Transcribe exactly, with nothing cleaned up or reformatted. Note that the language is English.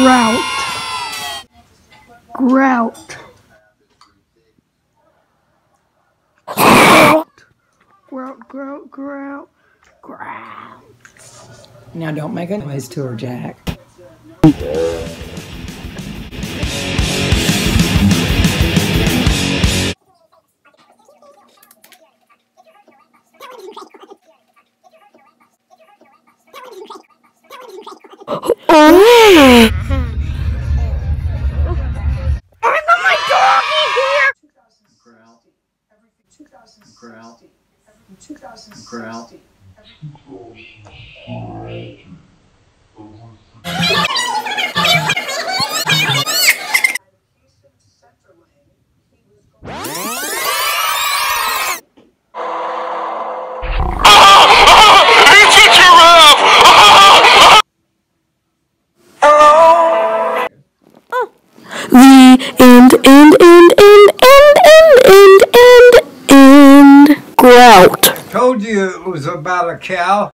GROUT. GROUT. GROUT, GROUT, GROUT, GROUT. Now don't make a noise to her, Jack. Oh! I got my doggy here! GROUT. GROUT. The end, end, end, end, end, end, end, end, end. GROUT. Told you it was about a cow.